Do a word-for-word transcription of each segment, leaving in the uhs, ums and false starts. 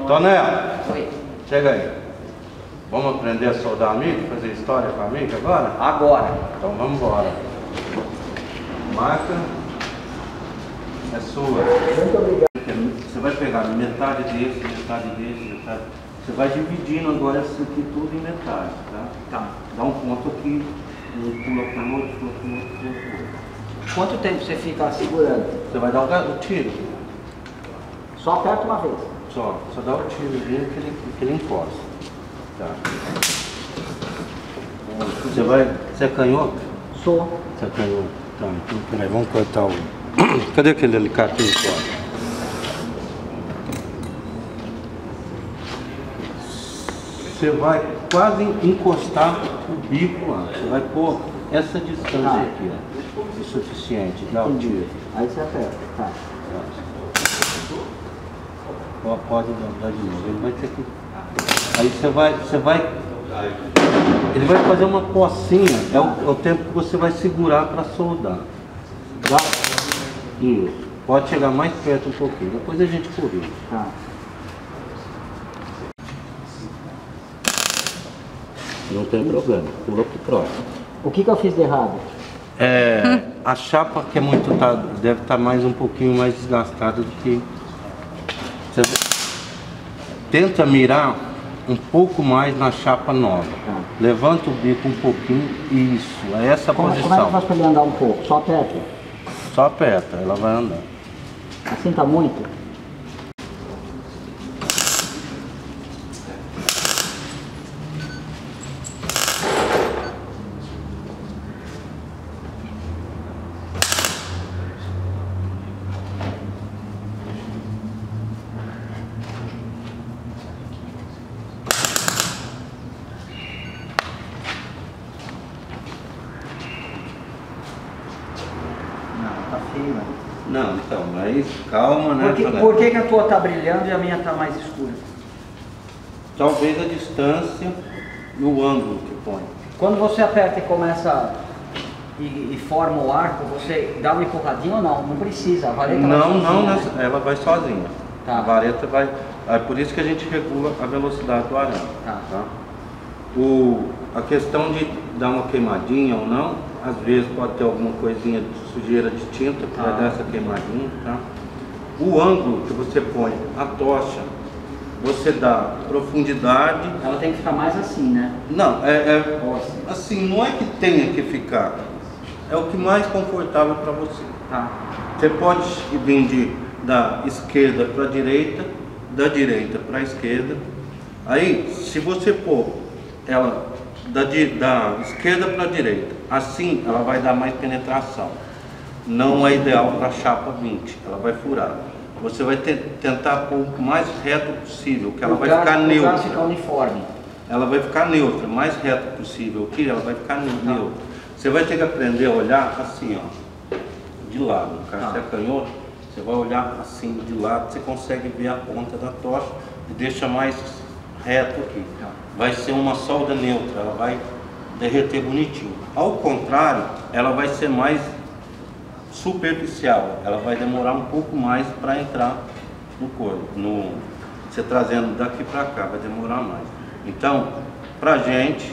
Tonela, Oi. chega aí. Vamos aprender a soldar amigo, fazer história com amigo agora? Agora. Então vamos embora. Marca é sua. Muito obrigado. Você vai pegar metade desse, metade desse, metade. Você vai dividindo agora isso aqui tudo em metade, tá? Tá. Dá um ponto aqui, um pula para o outro, pula para o outro, pula para o outro. Quanto tempo você fica segurando? Você vai dar o, o tiro. Só aperta uma vez. Só, só dá o tirozinho que ele, que ele encosta. Tá. Você vai. Você é canhoto? Sou. Você é canhoto. Tá, então peraí, vamos cortar o. Cadê aquele alicate que ele corta? Você vai quase encostar o bico lá. Você vai pôr essa distância Ah. aqui, ó. O suficiente, dá o tiro. Aí você aperta. Tá. Ó, pode dar de novo. Ele vai ter que. Aí você vai. Você vai. Ele vai fazer uma pocinha. É o, é o tempo que você vai segurar para soldar. Dá? Isso. Pode chegar mais perto um pouquinho. Depois a gente corrige. Tá. Não tem problema. Pula pro próximo. O que que eu fiz de errado? É, a chapa que é muito tá, deve estar tá mais um pouquinho mais desgastada do que. Você tenta mirar um pouco mais na chapa nova. Tá. Levanta o bico um pouquinho. Isso, é essa Como, posição. como é que faz pra ele andar um pouco? Só aperta. Só aperta, ela vai andar. Assim tá muito? Não, tá feio, né? Não, então, mas calma, né? Por que, por que que a tua tá brilhando e a minha tá mais escura? Talvez a distância e o ângulo que põe. Quando você aperta e começa e, e forma o arco, você dá uma empurradinha ou não? Não precisa, a vareta vai Não, sozinha, não, né? nessa- ela vai sozinha. Tá. A vareta vai. É por isso que a gente regula a velocidade do arame. Tá. Tá? O, a questão de dar uma queimadinha ou não, às vezes pode ter alguma coisinha de sujeira de tinta que Tá. vai dar essa queimadinha. Tá? O ângulo que você põe a tocha, você dá profundidade. Ela tem que ficar mais assim, né? Não, é, é Ou assim. assim, não é que tenha que ficar. É o que mais confortável para você. Tá. Você pode vir de, da esquerda para a direita, da direita para a esquerda. Aí, se você pôr ela da, di- da esquerda para a direita, assim ela vai dar mais penetração. Não é ideal para a chapa vinte, ela vai furar. Você vai te- tentar pôr o mais reto possível, que ela vai ficar Para neutra. ficar uniforme. Ela vai ficar neutra, o mais reto possível aqui, ela vai ficar neu- neutra. Você vai ter que aprender a olhar assim, ó, de lado. No caso, Tá. você é canhoto, você vai olhar assim de lado, você consegue ver a ponta da tocha e deixa mais reto aqui. Tá. Vai ser uma solda neutra, ela vai derreter bonitinho. Ao contrário, ela vai ser mais superficial, ela vai demorar um pouco mais para entrar no corpo. No, você trazendo daqui para cá, vai demorar mais. Então, pra gente,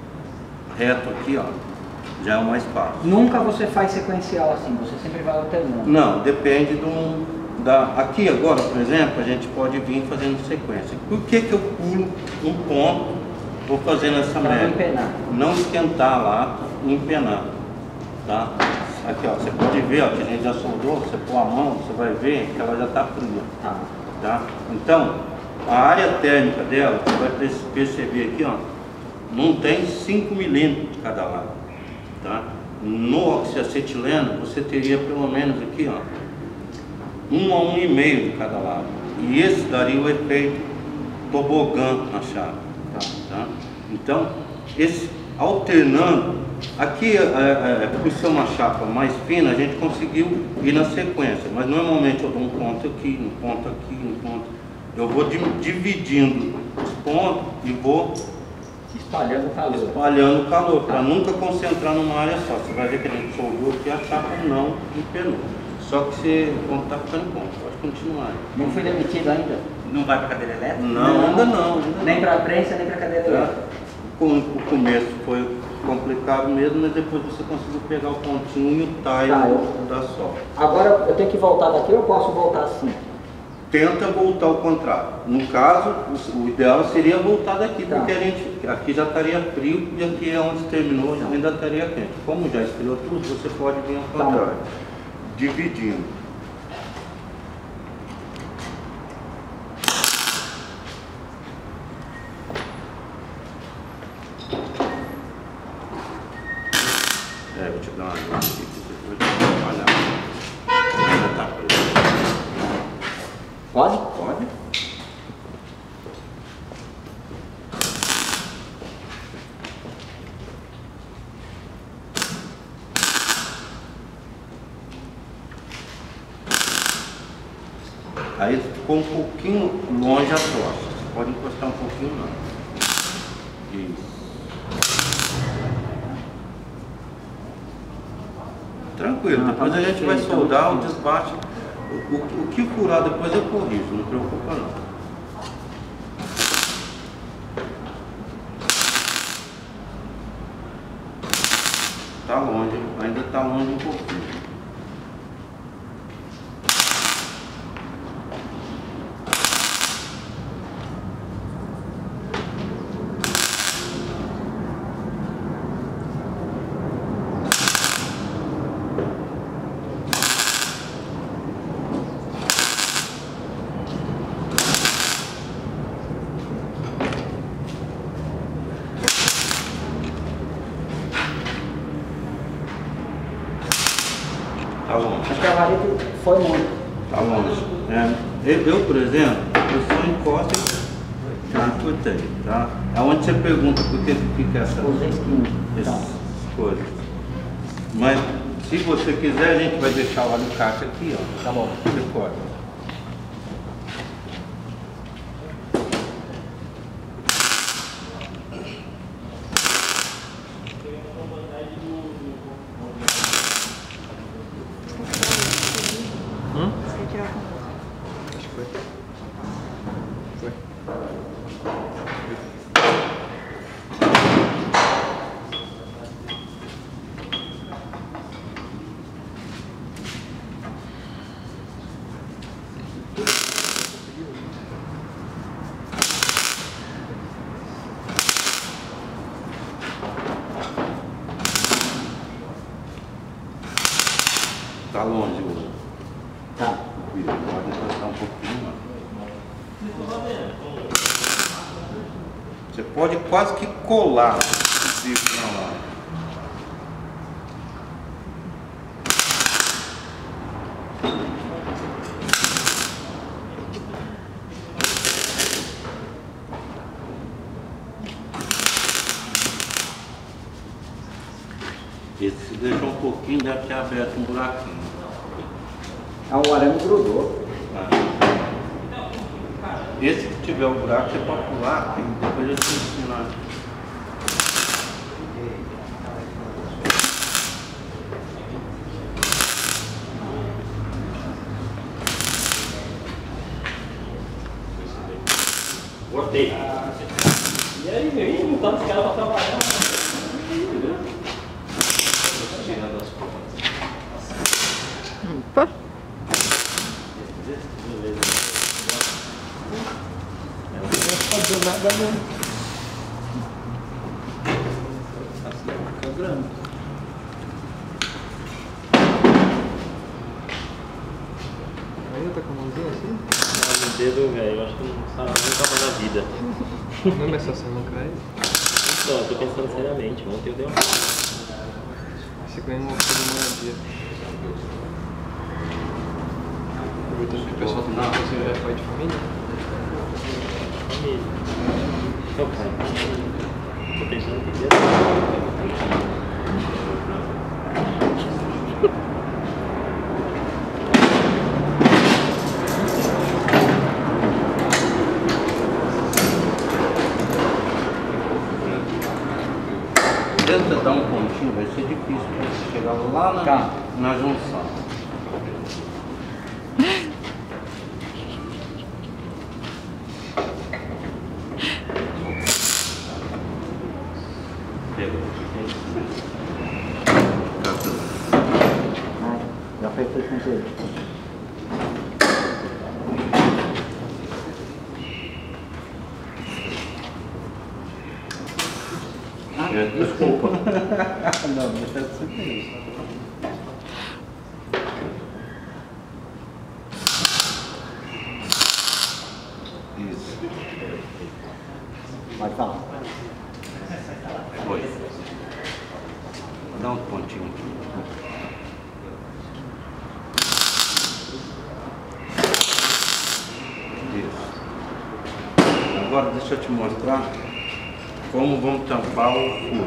reto aqui, ó, já é o mais fácil. Nunca você faz sequencial assim, você sempre vai alternando. Não, depende do... Da, aqui agora, por exemplo, a gente pode vir fazendo sequência. Por que que eu pulo um ponto, vou fazendo essa Pra não média? empenar. Não esquentar a lata e empenar, tá? Aqui, ó, você pode ver, ó, que a gente já soldou, você pôr a mão, você vai ver que ela já está fria, Tá. tá? Então, a área térmica dela, você vai perce- perceber aqui, ó, não tem cinco milímetros de cada lado, tá? No oxiacetileno, você teria pelo menos aqui, ó, um a um e meio de cada lado. E esse daria o efeito tobogã na chapa. Tá. Tá? Então, esse alternando, aqui, é, é, por ser uma chapa mais fina, a gente conseguiu ir na sequência, mas normalmente eu dou um ponto aqui, um ponto aqui, um ponto. Eu vou di- dividindo os pontos e vou Espalhando o calor. espalhando o calor, para nunca concentrar numa área só. Você vai ver que a gente soldou aqui, a chapa não empenou. Só que você não está ficando bom, pode continuar. Não fui demitido ainda? Não vai para cadeira elétrica? Não, não, ainda não. Ainda nem não. para a prensa, nem para a cadeira elétrica. O, o começo foi complicado mesmo, mas depois você conseguiu pegar o pontinho e o tile Tá, eu... da sola. Agora eu tenho que voltar daqui ou eu posso voltar assim? Tenta voltar ao contrário. No caso, o, o ideal seria voltar daqui, Tá. porque a gente, aqui já estaria frio e aqui é onde terminou ainda estaria quente. Como já esfriou tudo, você pode vir ao Tá. contrário, dividindo. É, vou te dar uma ajuda aqui, que você pode trabalhar. Ainda tá preso. Pode? Pode? Aí ficou um pouquinho longe a tocha. Você pode encostar um pouquinho não. Isso. Tranquilo, depois a gente vai soldar o desbate. O, o, o que furar depois eu corrijo, não preocupa não. Tá longe, ainda tá longe um pouquinho. Tá longe. Acho que a vareta foi muito. Tá longe. É, eu, eu, por exemplo, eu só encosto e encurtei, tá? É onde você pergunta por que fica essa, Os esquinhos. essas Tá. coisas. Mas se você quiser, a gente vai deixar o alicate aqui, ó. Tá bom. Você corta. Tá longe o. Tá. Pode encostar um pouquinho mais. Você pode quase que colar o bico na lá. Esse se deixar um pouquinho, deve ter aberto um buraquinho. Ah, o arame grudou. Esse que tiver o buraco, você pode pular e depois eu te ensino. Gostei. E aí, aí, não tá os caras pra trabalhar. Tirando as coisas. Opa. Não fazer nada não. Assim fica grande. Aí tá com a mãozinha assim? No dedo, velho, eu acho que não sabe nunca mais na vida. Não, mas se você não cai, Então, eu tô pensando seriamente, ontem eu dei uma. você ganha uma coisa no dia. Aproveitando que o pessoal tá falando que você já é pai de família. Família. Ô pai, tô pensando que dia. Tenta dar um pontinho, vai ser difícil para você chegar lá na, Tá. na junção. perfeito com ele. Ah, desculpa. Não, deixa eu ser isso. Vai falar. Foi. Dá um pontinho aqui. Isso. Agora deixa eu te mostrar como vamos tampar o furo.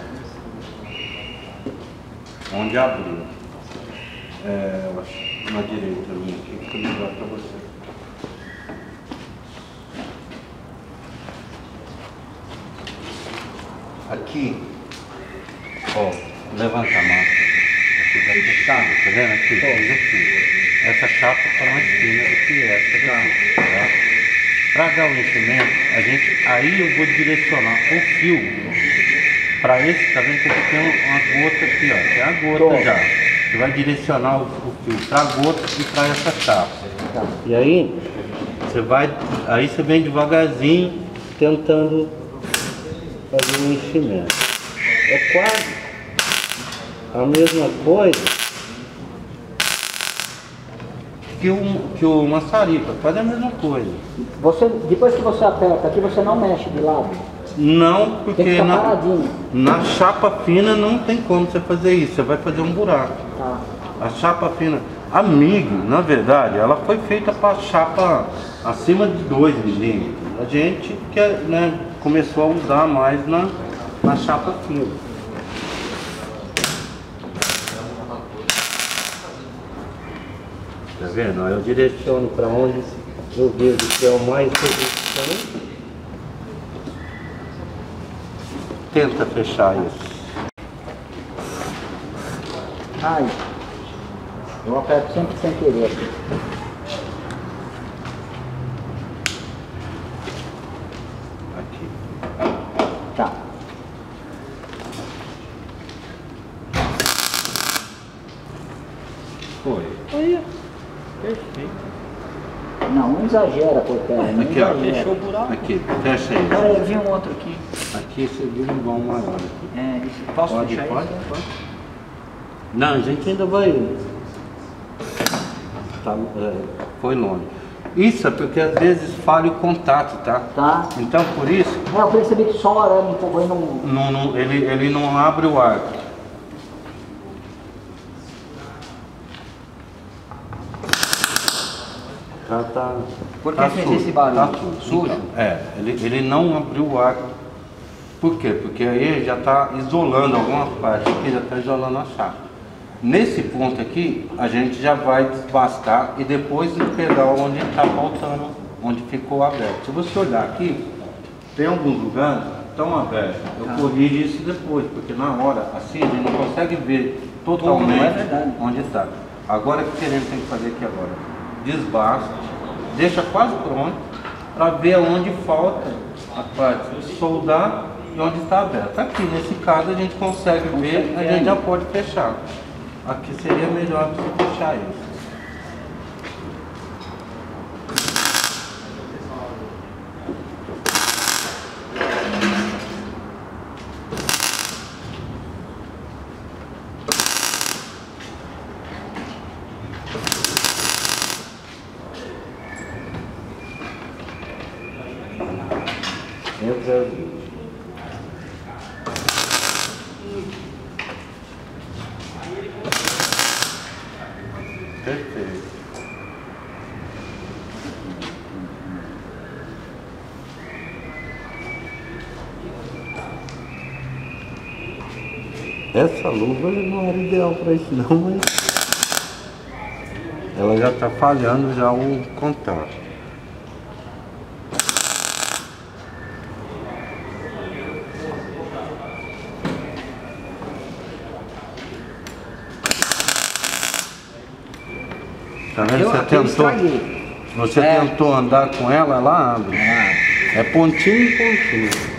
Onde abriu. É, eu acho, na direita minha aqui, fica melhor para você. Aqui, ó, levanta a mão. Aqui vai fechar, tá vendo aqui? Fiz aqui. Essa chapa está mais fina do que essa daqui, tá? Para dar o enchimento, a gente, aí eu vou direcionar o fio para esse, tá vendo que aqui tem uma gota aqui, ó, tem a gota já. Você vai direcionar o, o fio para a gota e para essa chapa. Tá. E aí, você vai, aí você vem devagarzinho tentando fazer um enchimento. É quase a mesma coisa que o, que o maçarico, quase a mesma coisa. Você, depois que você aperta aqui, você não mexe de lado. Não, Tem que porque ficar na, paradinho. na chapa fina não tem como você fazer isso, você vai fazer um buraco. Tá. A chapa fina, a MIG, na verdade, ela foi feita para chapa acima de dois milímetros. A gente que, né, começou a usar mais na, na chapa fina. Tá vendo? Aí eu direciono para onde eu vejo que é o mais resistente. Tenta fechar isso. Ai, eu aperto sempre sem querer aqui. Aqui. Tá. Foi. Aí, perfeito. Não, não exagera, portela, não Aqui, ó. exagera. Fechou o buraco. Aqui, fecha aí. Cara, eu vi um outro aqui. Aqui você viu um bom maior aqui. É, isso. Posso Pode, fechar pode, isso? pode. Não, a gente ainda vai. Tá, é, foi longe. Isso é porque às vezes falha o contato, tá? Tá. Então por isso, É, eu percebi que só o arame empurrou e não... não, não, ele, ele não abre o arco. Tá, tá, Por que tá fez sujo, esse barulho? Tá sujo. Sujo? Então, é, ele, ele não abriu o arco. Por quê? Porque aí já está isolando alguma parte aqui, já está isolando a chapa. Nesse ponto aqui, a gente já vai desbastar e depois pegar onde está faltando, onde ficou aberto. Se você olhar aqui, tem alguns lugares que estão abertos. Eu Ah. corrijo isso depois, porque na hora, assim, a gente não consegue ver totalmente Não é verdade. onde está. Agora, o que a gente tem que fazer aqui agora? Desbasta, deixa quase pronto, para ver onde falta a parte de soldar e onde está aberto. Aqui, nesse caso, a gente consegue ver, a gente já pode fechar. Aqui seria melhor você fechar isso. Entra ali. Perfeito. Essa luva não era ideal para isso não, mas ela já está falhando já o contato. Tá vendo? Eu- Você aqui eu tentou, estraguei. você É. tentou andar com ela, ela abre. Ah, É pontinho em pontinho.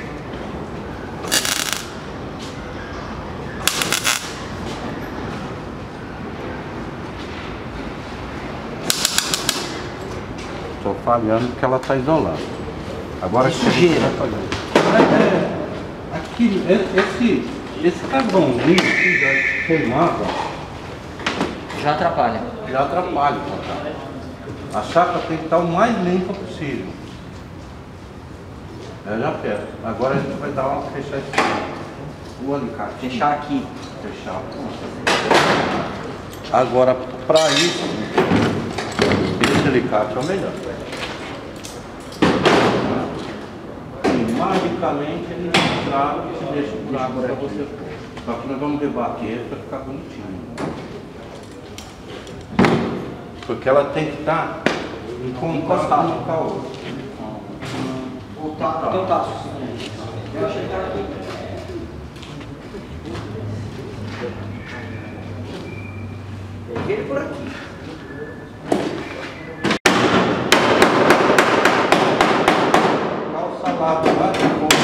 estou falhando porque ela está isolando. Agora De sujeira. É, aqui, esse, esse carvãozinho aqui da queimada Já atrapalha. já atrapalha. A chapa tem que estar o mais limpa possível. Eu já peço. Agora a gente vai dar uma fechar esse o alicate. Fechar aqui. Fechar. Agora, para isso, esse alicate é o melhor. E, magicamente ele trava e se deixa o buraco para você pôr. Só que nós vamos rebater para ficar bonitinho. Porque ela tem que estar encostada um com a outra. O ta- teu taço. Eu achei que era aqui. Peguei ele por aqui. Calça lá, lá de fora.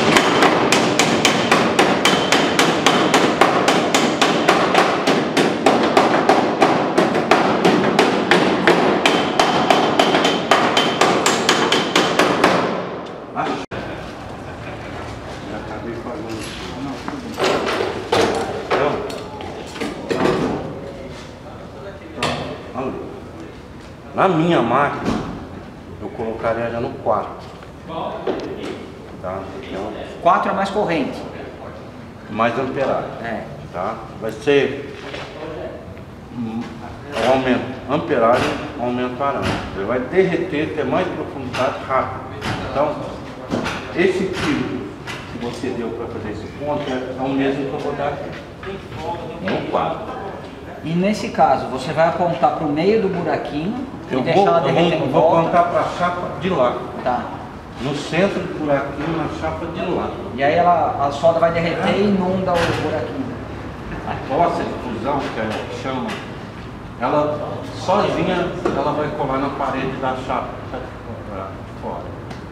Na minha máquina, eu colocaria já no quatro. Tá? Então, quatro é mais corrente. mais amperagem. É. Tá? Vai ser hum, aumento, amperagem aumentará. Ele vai derreter, ter mais profundidade rápido. Então, esse tiro que você deu para fazer esse ponto é o mesmo que eu vou dar aqui. No quatro. E nesse caso, você vai apontar para o meio do buraquinho Eu e vou, deixar ela eu derreter vou, em vou volta. apontar para a chapa de lá. Tá. No centro do buraquinho, na chapa de lá. E aí ela, a solda vai derreter e inunda o buraquinho. A tosse de fusão, que a gente chama, ela sozinha ela vai colar na parede da chapa que tá fora.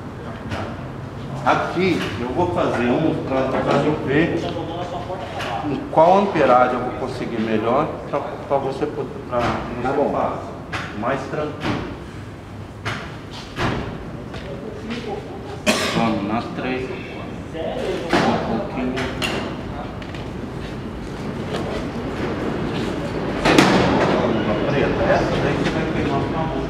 Aqui eu vou fazer um para eu ver em qual amperagem eu vou conseguir melhor para você poder pra, Tá bom. fazer mais tranquilo. Vamos nas três. Um pouquinho. Preta, essa daí você vai queimar com a mão.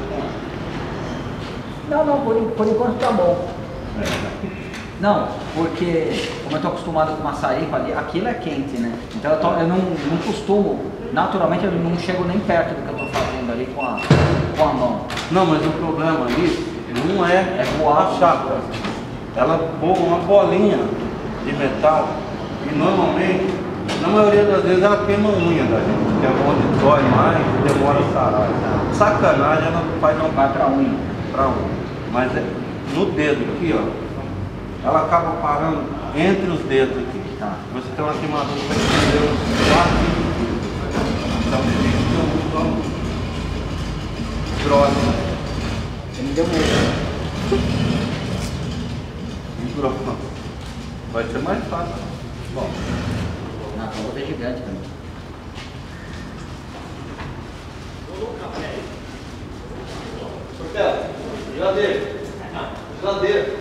Não, não, por, en- por enquanto tá bom. Não, porque como eu estou acostumado com maçarico ali, aquilo é quente, né? Então eu, tô- eu não, não costumo, naturalmente eu não chego nem perto do que eu estou fazendo ali com a, com a mão. Não, mas o problema ali não é, É voar. a chapa. Ela voa uma bolinha de metal e normalmente, na maioria das vezes, ela queima a unha da gente, que é onde dói mais e demora a sarar. Sacanagem, ela faz não Vai pra unha. pra unha. Mas é no dedo aqui, ó, ela acaba parando entre os dedos aqui. Tá. Você tem uma queimadura que vai entender uns quatro centímetros. Então, isso é um próximo. Você me deu medo. E pronto. Vai ser mais fácil. Bom, Não, então vou ter gigante também. Geladeira. Geladeira.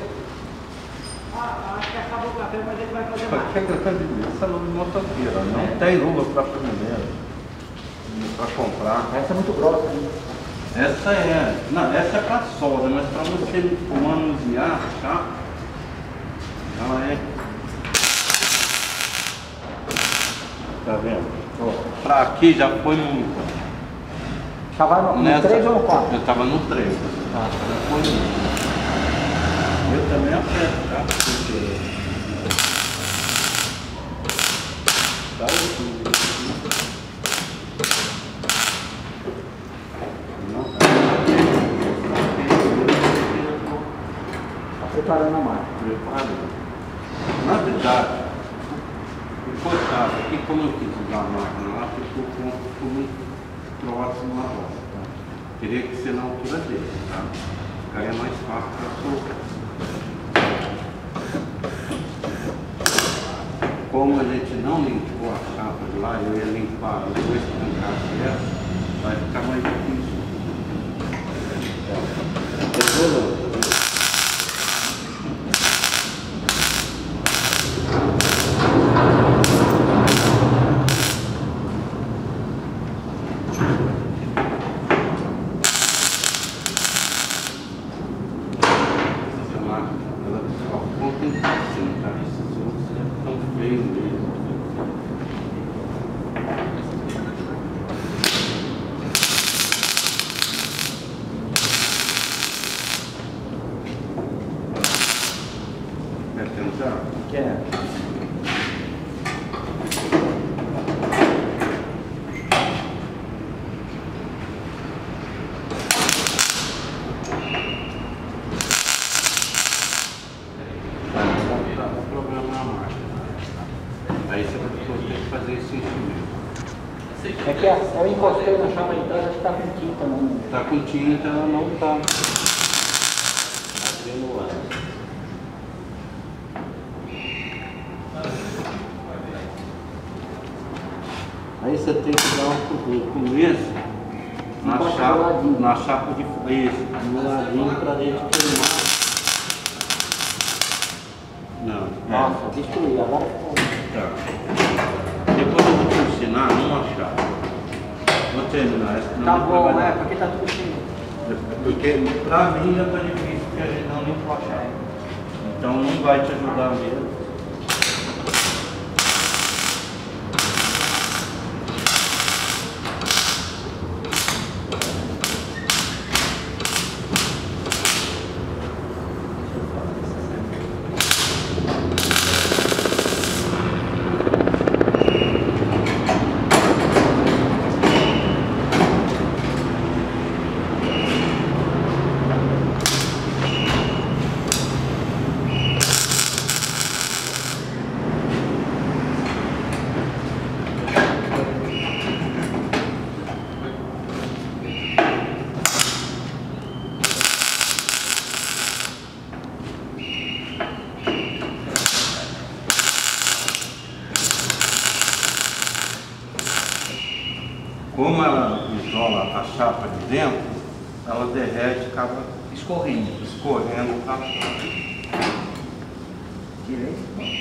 qualquer coisa essa luva de motoqueira, não tem luva para primeira, para comprar. Essa é muito grossa, né? Essa é, não, essa é para solda, mas para você manusear a chapa, ela é, tá vendo? Para aqui já foi muito. Já vai no, no três ou no quatro? Eu tava no três. Tá. Já foi muito. Eu também aperto, tá? Porque... Tá aí. Não, Tá preparando a máquina. preparado. Na verdade, o cortado aqui, como eu quis usar a máquina lá, ficou com como próximo à roda, tá? Teria que ser na altura dele, tá? Ficaria mais fácil para soltar. Como a gente não limpou a chapa de lá, eu ia limpar depois que trancasse essa, vai ficar mais difícil. Depois Essa máquina, ela só conta em assim, tá? Isso é tão feio mesmo. Quer tentar? Quer? Tá o problema na máquina. Aí você vai ter que fazer esse enchimento. É que a- eu encostei na chapa de trás, acho que tá com tinta, não. Tá com tinta, ela não tá atenuada. Aí você tem que dar um começo na Encosta do chapa, ladinho. na chapa de isso, no ladinho pra gente queimar. Não, Nossa, destruí, agora ficou. tá. Depois eu vou te ensinar numa chapa. Vou terminar essa. senão Tá não bom, vai é, dar. porque tá tudo cheio. Porque pra mim já tá difícil, porque a gente não limpa a chapa. Então não vai te ajudar mesmo. Como ela isola a chapa de dentro, ela derrete e acaba Escorrendo. escorrendo para fora. Tirei.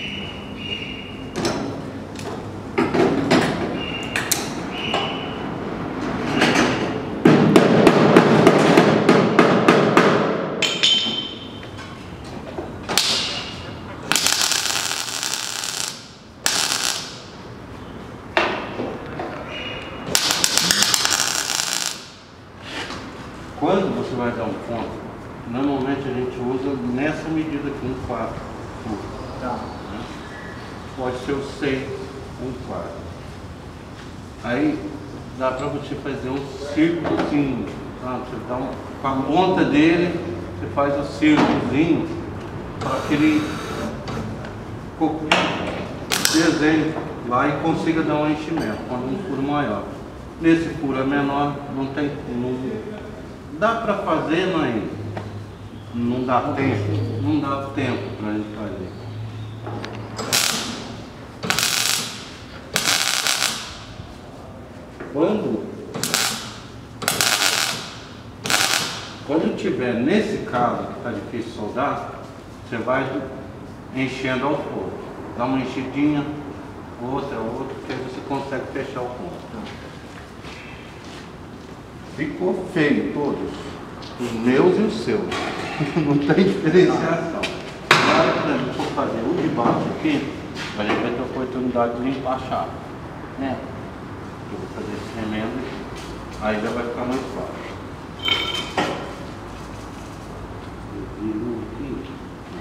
Quando você vai dar um ponto, normalmente a gente usa nessa medida aqui, um quatro. Tá. Né? Pode ser o seis, um quatro. Aí dá para você fazer um círculozinho. Tá? Você dá um, com a ponta dele, você faz o círculozinho para que ele co- desenhe lá e consiga dar um enchimento, quando um furo maior. Nesse furo menor, não tem. Não, dá para fazer, mas não dá tempo. Não dá tempo para gente fazer. Quando, quando tiver nesse caso que está difícil soldar, você vai enchendo aos poucos. Dá uma enchidinha, outra, outra, que aí você consegue fechar o ponto. Ficou feio todos, os meus e os seus. Não tem diferenciação. Na hora que a gente for fazer o de baixo aqui, a gente vai ter a oportunidade de limpar a chapa. É. Eu vou fazer esse remendo, aí já vai ficar mais fácil. Eu viro aqui.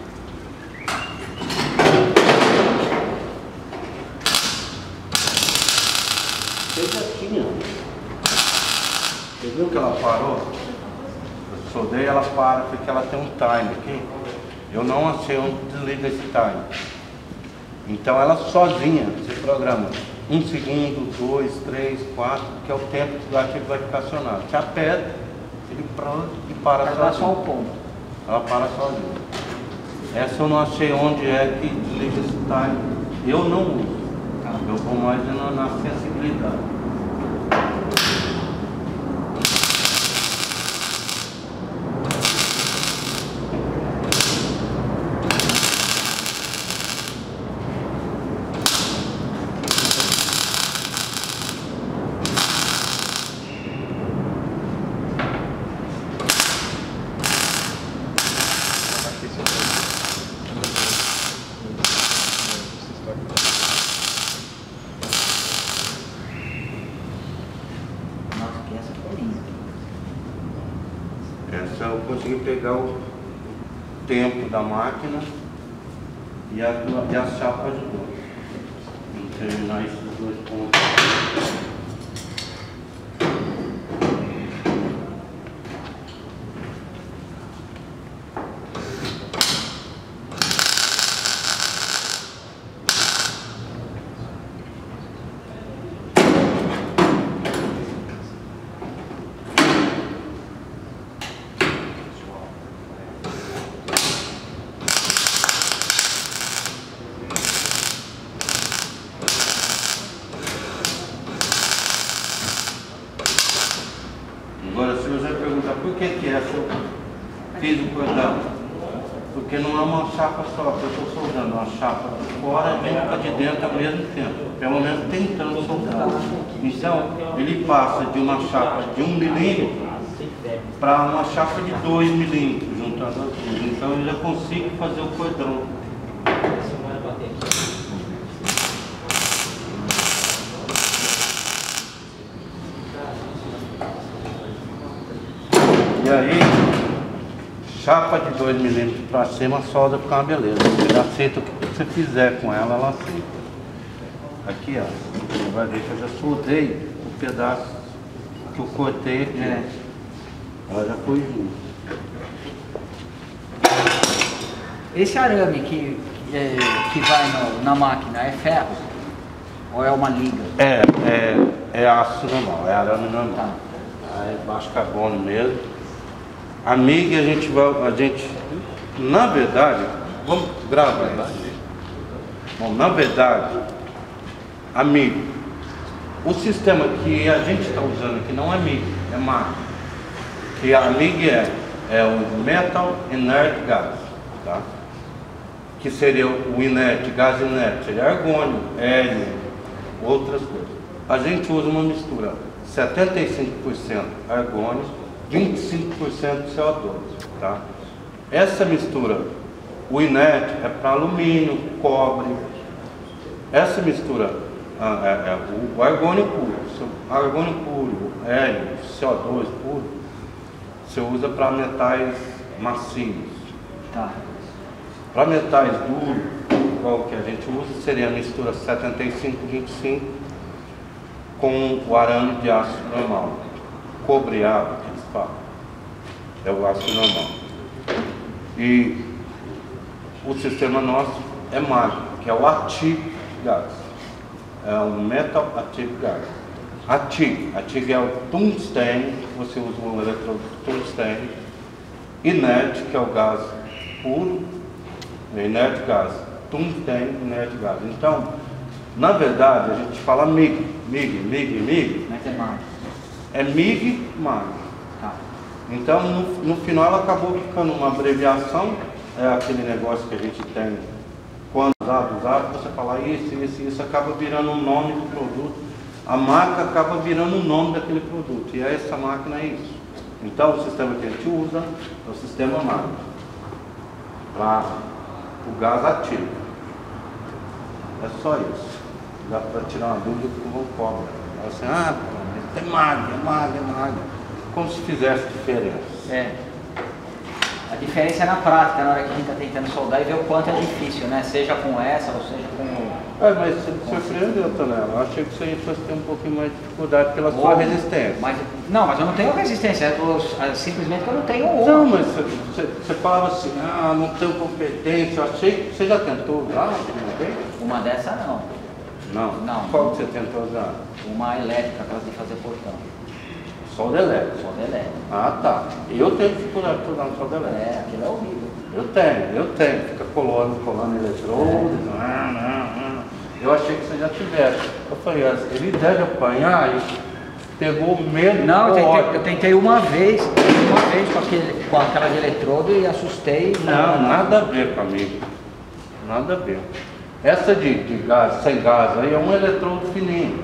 Você já tinha. Você viu que ela parou? Eu soldei, ela para porque ela tem um time aqui. Eu não sei onde desliga esse time. Então ela sozinha se programa. Um segundo, dois, três, quatro, que é o tempo que o gatilho vai ficar acionado. Você aperta, ele pronto e para Vai dar só o sozinho. ponto. Ela para sozinha. Essa eu não achei onde é que desliga esse time. Eu não uso. Eu vou mais na, na sensibilidade. que essa ficou linda. Essa eu consegui pegar o tempo da máquina e a, e a chapa ajudou em terminar esses dois pontos. Agora, se você perguntar por que que essa eu fiz o cordão, porque não é uma chapa só, que eu estou soldando, uma chapa de fora e uma de dentro ao mesmo tempo, pelo menos tentando soldar. Então, ele passa de uma chapa de um milímetro para uma chapa de dois milímetros, juntando as duas. Então, eu já consigo fazer o cordão. E aí, chapa de dois milímetros para cima, solda fica uma beleza. Você aceita o que você fizer com ela, ela aceita. Aqui, ó, você vai ver que eu já soldei o pedaço que eu cortei aqui. É. Ela já foi junto. Esse arame que, é, que vai no, na máquina é ferro? Ou é uma liga? É, é, é aço normal, é arame normal. Tá. É baixo carbono mesmo. A MIG a gente vai, a gente, na verdade, vamos gravar isso. Bom, na verdade, a MIG, o sistema que a gente está usando aqui não é MIG, é MAG. Que a MIG é, é o Metal Inert Gas, tá? Que seria o inerte, gás inerte, seria argônio, hélio, outras coisas. A gente usa uma mistura setenta e cinco por cento argônio, vinte e cinco por cento C O dois, tá? Essa mistura, o inerte é para alumínio, cobre. Essa mistura, ah, é, é, o argônio puro, o argônio puro, hélio, C O dois puro, você usa para metais macios. Tá. Para metais duros, igual que a gente usa, seria a mistura setenta e cinco, vinte e cinco com o arame de aço normal, cobreado, que eles falam, é o aço normal. E o sistema nosso é mágico, que é o Active Gas, é um Metal Active Gas. Active, Active é o tungstênio, você usa um eletrodo de tungstênio. Inerte, que é o gás puro, inerte gás, tungstênio, inerte gás. Então, na verdade, a gente fala MIG, MIG, MIG, MIG. Mas é MAG. É MIG, MAG. Tá. Então, no, no final, ela acabou ficando uma abreviação, é aquele negócio que a gente tem, quando usado, usado, você fala isso, isso, isso, acaba virando o nome do produto, a marca acaba virando o nome daquele produto, e essa máquina é isso. Então, o sistema que a gente usa é o sistema MAG, para o gás ativo. É só isso. Dá para tirar uma dúvida que não cobra. Fala assim, ah, é MAG, é MAG, é MAG. Como se fizesse diferença. É. A diferença é na prática, na hora que a gente está tentando soldar e ver o quanto é difícil, né? Seja com essa ou seja com o... É, mas você me surpreendeu, Tonela. Eu achei que você fosse ter um pouquinho mais de dificuldade pela sua Ou- resistência. Mas, não, mas eu não tenho resistência, eu, simplesmente eu não tenho uma. Não, mas você, você, você falava assim, ah, não tenho competência. Eu achei que você já tentou usar uma vez? Uma dessa não. Não. Não. Qual que você tentou usar? Uma elétrica, aquela de fazer portão. Solda elétrica. Solda elétrica. Ah, tá. Eu tenho dificuldade de usar solda elétrica. É, aquilo é horrível. Eu tenho, eu tenho. Fica colando, colando eletrodos. Ah, não, não. Eu achei que você já tivesse. Eu falei, ah, ele deve apanhar e pegou medo. Não, eu ficou tentei, ótimo. eu tentei uma vez, uma vez com, aquele, com aquela de eletrodo e assustei. Não, nada a ver comigo. Nada a ver. Essa de, de gás, sem gás aí é um eletrodo fininho.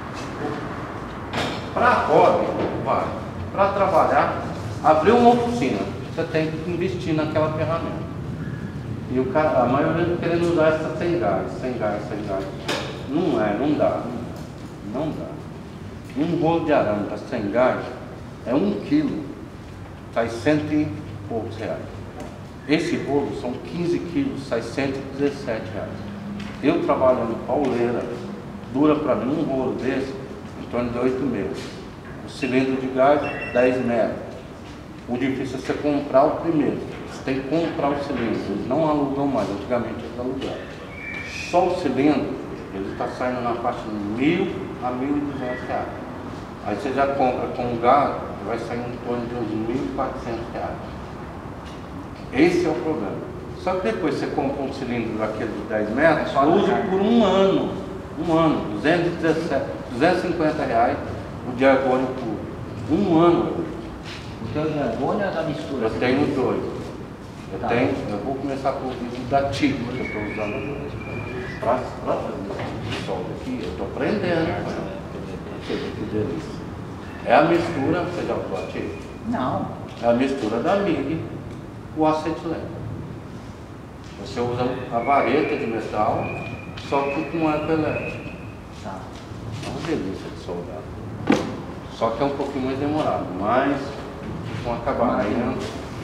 Para hobby, vai. Para trabalhar, abrir uma oficina, você tem que investir naquela ferramenta. E o cara, a maioria querendo usar essa sem gás, sem gás, sem gás. Não é, não dá. Não dá. Um rolo de arame para cem gás é um quilo, sai cento e poucos reais. Esse rolo são quinze quilos, sai cento e dezessete reais. Eu trabalhando pauleira, dura para mim um rolo desse em torno de oito meses. O cilindro de gás, dez metros. O difícil é você comprar o primeiro. Você tem que comprar o cilindro. Eles não alugam mais, antigamente eles alugavam. Só o cilindro, ele está saindo na faixa de mil a mil e duzentos reais. Aí você já compra com o gás, vai sair em torno de uns mil e quatrocentos reais. Esse é o problema. Só que depois você compra um cilindro daquele de dez metros, só usa por um ano. Um ano, duzentos e dezessete, duzentos e cinquenta reais o de argônio puro. Um ano. O teu de argônio é da mistura? Eu tenho dois. Eu Tá. tenh, eu vou começar com o vídeo da Tigre, que eu estou usando agora. Para fazer esse solda aqui, eu estou aprendendo. Que delícia. É a mistura, você já usou a Tigre? Não. É a mistura da M I G com acetileno. Você usa a vareta de metal, só que com arco elétrico. Tá. É uma delícia de soldar. Só que é um pouquinho mais demorado, mas com acabamento.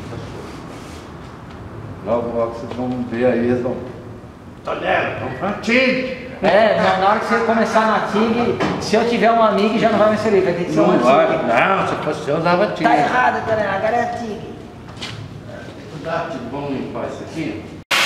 Logo, logo vocês vão ver aí, eles vão. Tá vendo? Vamos pra Tigre! É, na na hora que você começar na Tigre, se eu tiver um amigo já não vai mais servir, vai ter que ser Não uma vai, Tigre. não, se fosse eu usava Tigre. Tá errado, galera, agora é a Tigre. Tá, Tigre, vamos limpar isso aqui?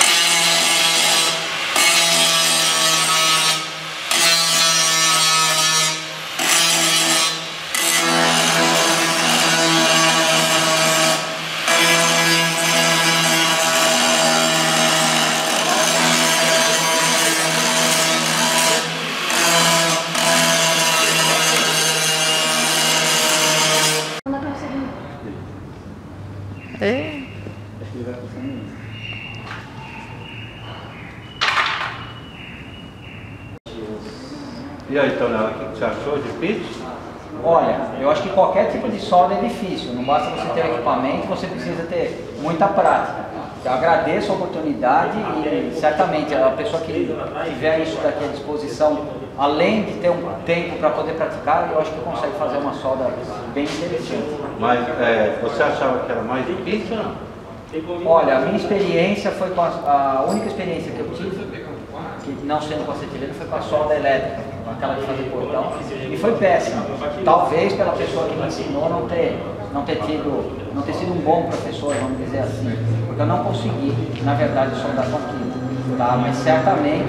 É. E aí, Tonela, o que você achou? Difícil? Olha, eu acho que qualquer tipo de solda é difícil, não basta você ter equipamento, você precisa ter muita prática. Eu agradeço a oportunidade e certamente a pessoa que tiver isso daqui à disposição, além de ter um tempo para poder praticar, eu acho que consegue fazer uma solda bem interessante. Mas é, você achava que era mais difícil ou não? Olha, a minha experiência foi com a, a única experiência que eu tive, que não sendo com acetileno, foi com a solda elétrica, aquela de fazer portão, e foi péssima. Talvez pela pessoa que me ensinou não ter, não ter tido, não ter sido um bom professor, vamos dizer assim, porque eu não consegui, na verdade, soldar com aquilo, tá? Mas certamente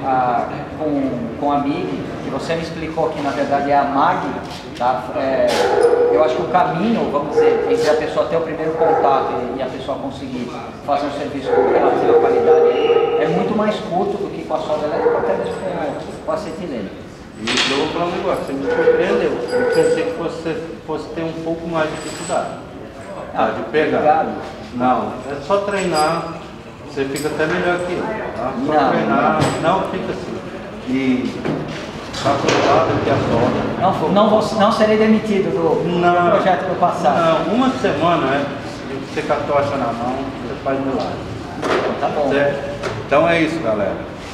a, com, com a M I G, que você me explicou que na verdade é a M A G, tá? É, eu acho que o caminho, vamos dizer, entre a pessoa ter o primeiro contato e, e a pessoa conseguir fazer um serviço com relativa qualidade é muito mais curto do que com a solda elétrica, até mesmo com, com a acetileno. E eu vou falar um negócio, você me surpreendeu. Eu pensei que você fosse ter um pouco mais de dificuldade tá, de pegar. Obrigado. Não, é só treinar, você fica até melhor que eu. Tá? Só Não. treinar, não fica assim. E está aprovado aqui a solda. Não, não, vou, não serei demitido do, Não. do projeto do passado. Não, uma semana, né? Você com a tocha na mão, você faz milagre. Tá bom. Certo? Então é isso, galera.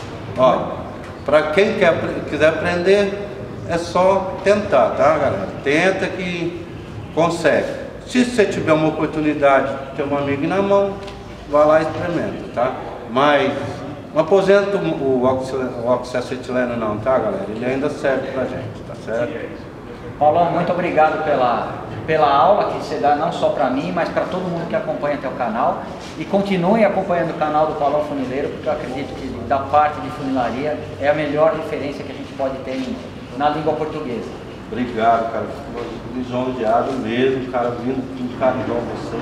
Ó, para quem quer, quiser aprender, é só tentar, tá, galera? Tenta que consegue. Se você tiver uma oportunidade de ter um amigo na mão, vai lá e experimenta, tá? Mas não aposenta o oxacetileno não, tá, galera? Ele ainda serve pra gente, tá certo? Paulão, muito obrigado pela, pela aula que você dá não só para mim, mas para todo mundo que acompanha teu canal. E continue acompanhando o canal do Paulão Funileiro, porque eu acredito que da parte de funilaria é a melhor referência que a gente pode ter em, na língua portuguesa. Obrigado, cara. Fico lisonjeado mesmo, cara, vindo com um cara igual você.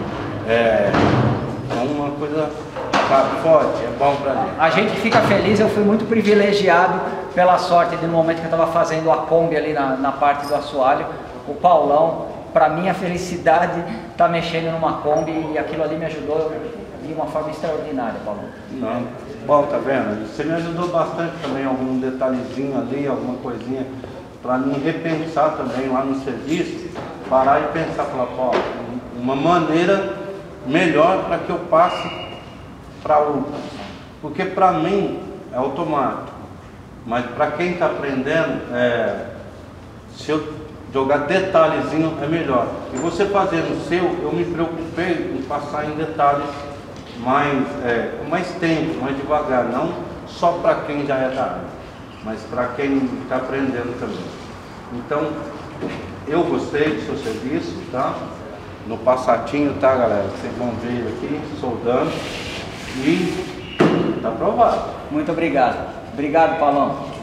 É, é uma coisa, sabe, forte, é bom pra gente. A gente fica feliz, eu fui muito privilegiado pela sorte de no momento que eu estava fazendo a Kombi ali na, na parte do assoalho, o Paulão, para mim a felicidade tá mexendo numa Kombi e aquilo ali me ajudou de uma forma extraordinária, Paulão. Não, bom, tá vendo? Você me ajudou bastante também, algum detalhezinho ali, alguma coisinha, para me repensar também lá no serviço, parar e pensar, falar, pô, uma maneira melhor para que eu passe para Lucas. Porque para mim é automático, mas para quem está aprendendo, é, Se eu jogar detalhezinho é melhor. E você fazendo o seu, eu me preocupei em passar em detalhes mais, é, com mais tempo, mais devagar, não só para quem já é da área, mas para quem está aprendendo também. Então, eu gostei do seu serviço, tá? No passatinho, tá, galera? Vocês vão ver ele aqui, soldando, e tá aprovado. Muito obrigado. Obrigado, Paulão.